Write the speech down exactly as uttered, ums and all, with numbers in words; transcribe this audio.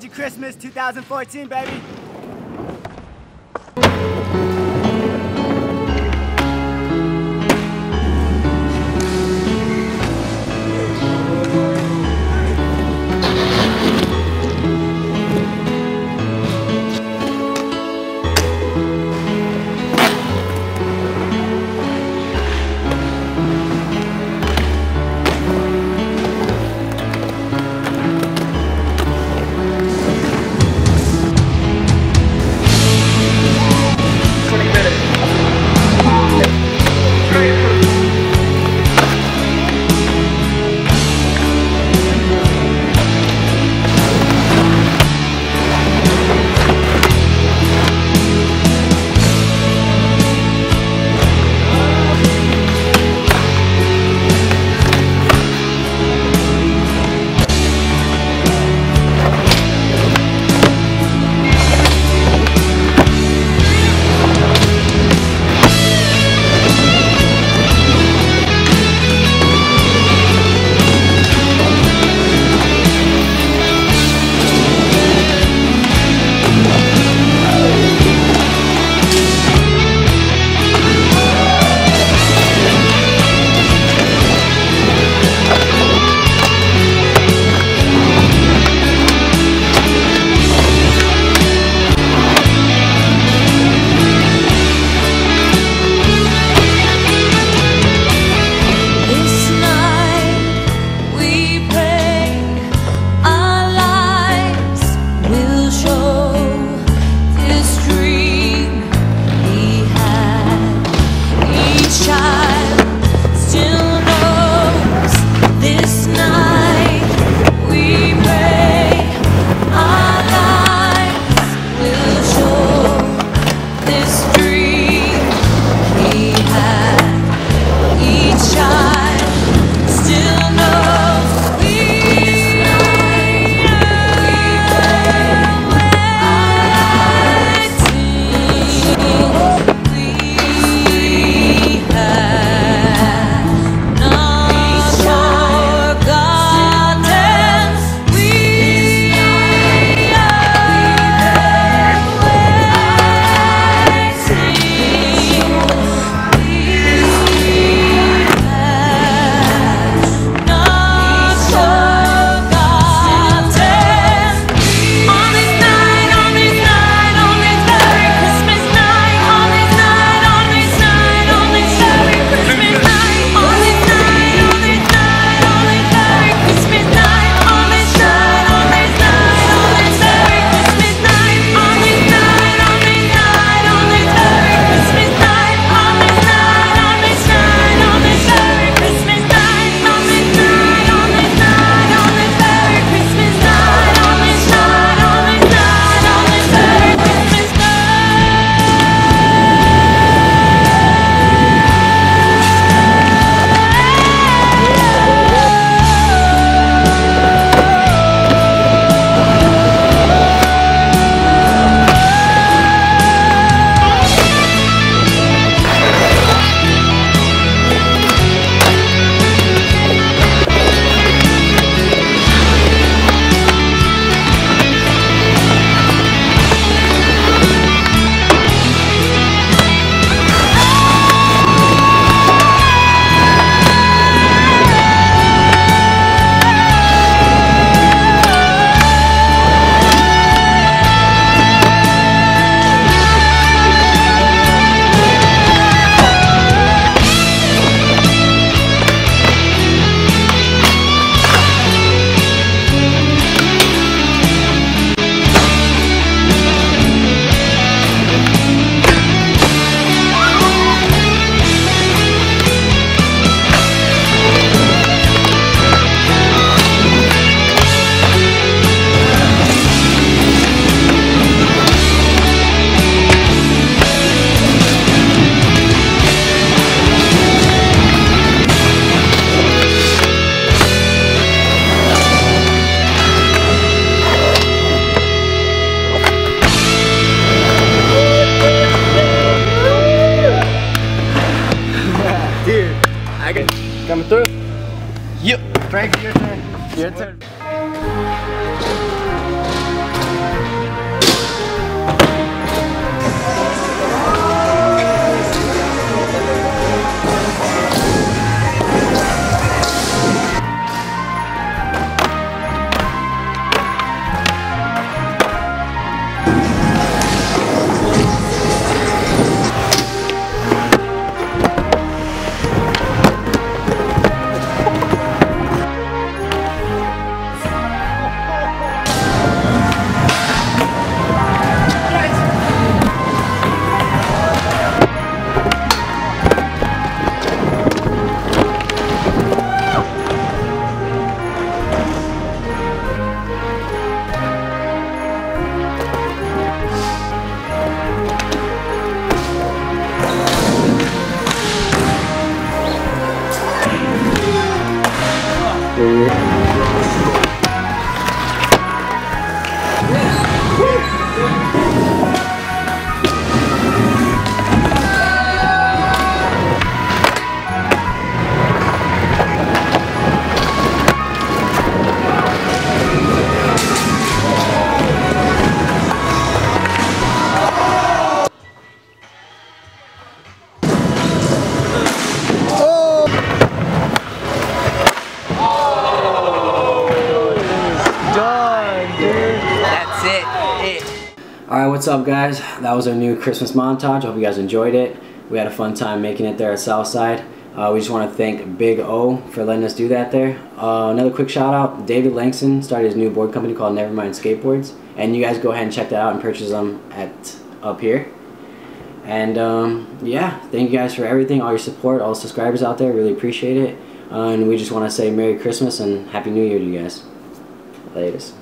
Magic Christmas two thousand fourteen, baby. Coming through. Yep. Frank, your turn. Your turn. for you. Alright, what's up guys? That was our new Christmas montage. Hope you guys enjoyed it. We had a fun time making it there at Southside. Uh, we just want to thank Big O for letting us do that there. Uh, another quick shout out, David Langston started his new board company called Nevermind Skateboards. And you guys go ahead and check that out and purchase them at up here. And um, yeah, thank you guys for everything, all your support, all the subscribers out there. Really appreciate it. Uh, and we just want to say Merry Christmas and Happy New Year to you guys. Latest.